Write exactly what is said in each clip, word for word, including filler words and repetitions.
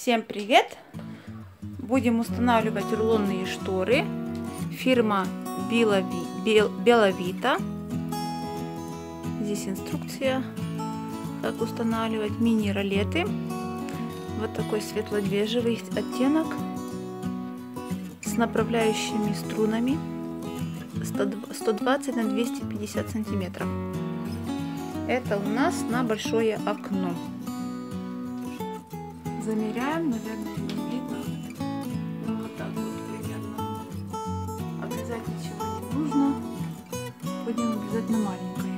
Всем привет! Будем устанавливать рулонные шторы. Фирма Белавита. Здесь инструкция, как устанавливать мини-ролеты. Вот такой светло-бежевый оттенок с направляющими струнами сто двадцать на двести пятьдесят сантиметров. Это у нас на большое окно. Замеряем, наверное, не видно. Ну, вот так вот примерно. Обрезать ничего не нужно. Будем обрезать на маленькое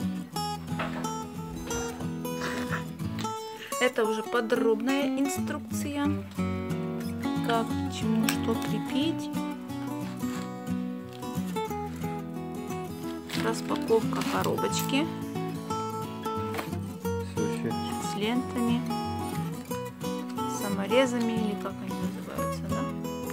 окно. Это уже подробная инструкция, как, к чему, что крепить. Распаковка коробочки с лентами, саморезами, или как они называются, да?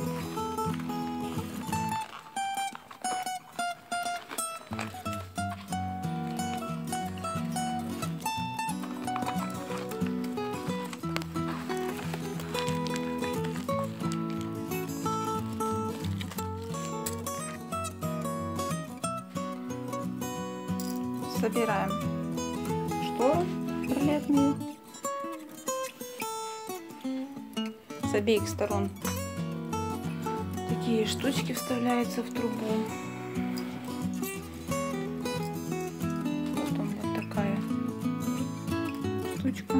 Собираем шторы ролетные. С обеих сторон такие штучки вставляются в трубу. Потом вот такая штучка,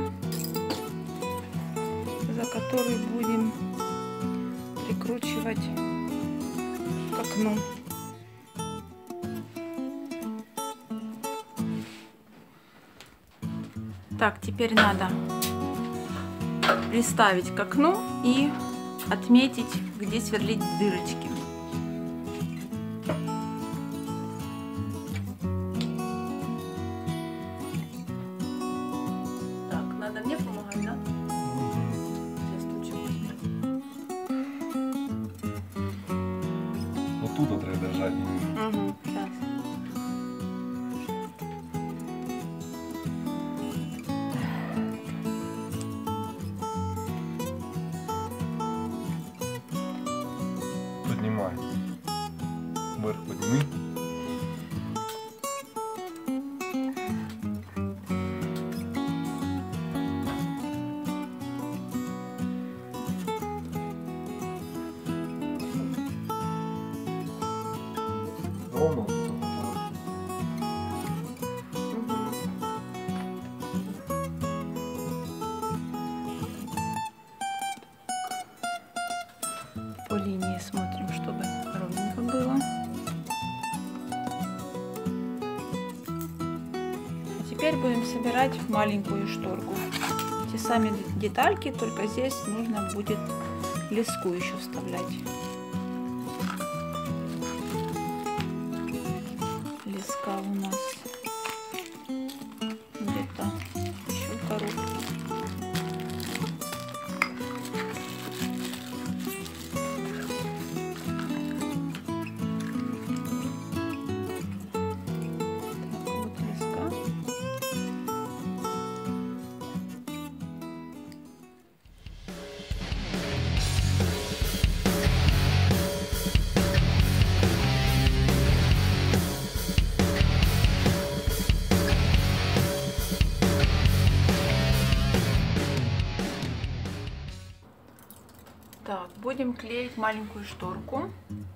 за которой будем прикручивать к окну. Так, теперь надо приставить к окну и отметить, где сверлить дырочки. Так, надо мне помогать, да? Сейчас стучу. Вот тут вот треба держать. Угу, сейчас. Поднимай. Вверх подними. Ровно. По линии смотрим, чтобы ровненько было. А теперь будем собирать маленькую шторку. Те сами детальки, только здесь нужно будет леску еще вставлять. Леска у нас где-то еще в коробке. Так, будем клеить маленькую шторку.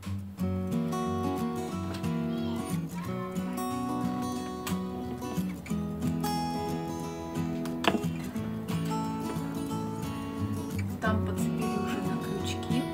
Там подцепили уже на крючки.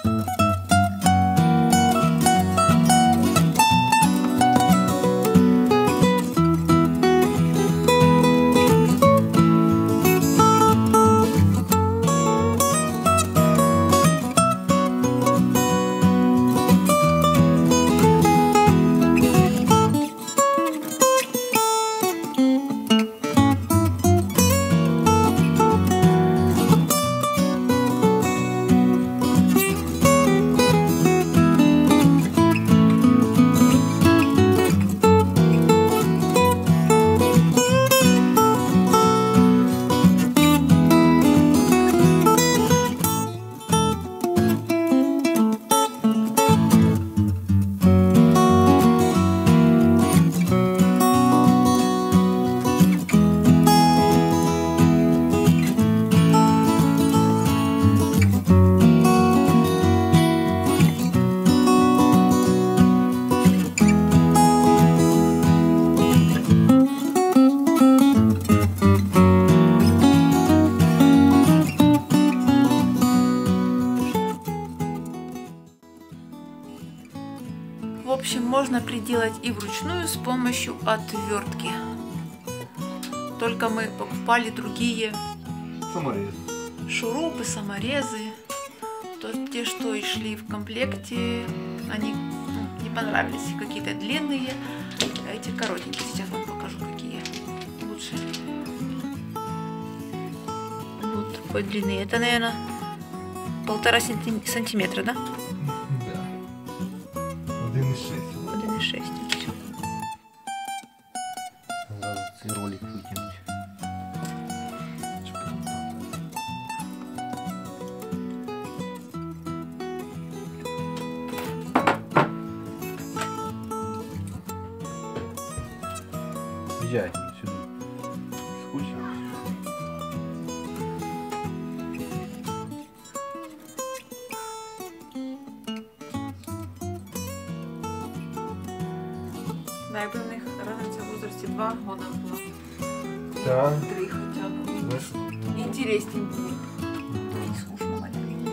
В общем, можно приделать и вручную с помощью отвертки. Только мы покупали другие Саморез. шурупы, саморезы. То те, что и шли в комплекте, они ну, не понравились. Какие-то длинные, а эти коротенькие. Сейчас вам покажу, какие лучше. Вот такой длины. Это, наверное, полтора сантим... сантиметра, да? Да. один і шість. один і шість. Все. Зараз цей ролик витягнуть. Езжай сюда. Скучно. Да, якби в них разниця в возрасте два года була. Да. Три хотя бы. Знаєш, Интересненькие. Не скучно маленькие.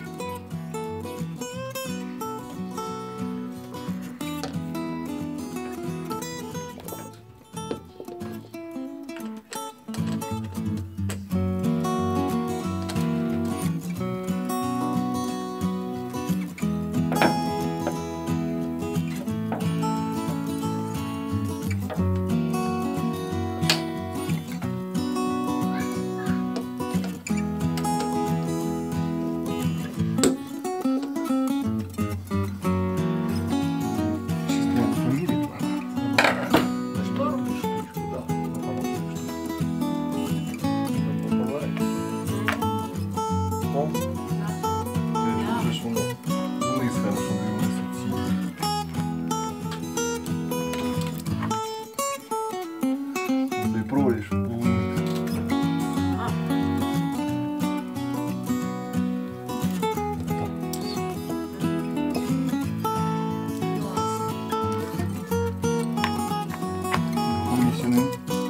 Проводишь полуник. А. Вынесенный.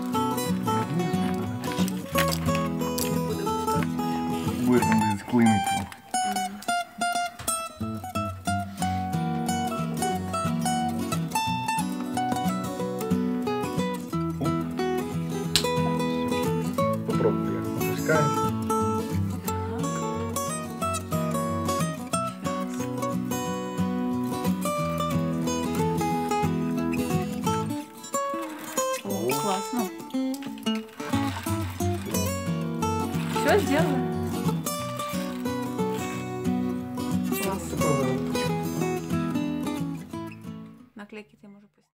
Буде густо. Вырван из клиники. Попробуй. Опускаемся. О, классно. Все сделала? Класс. Наклейки ты можешь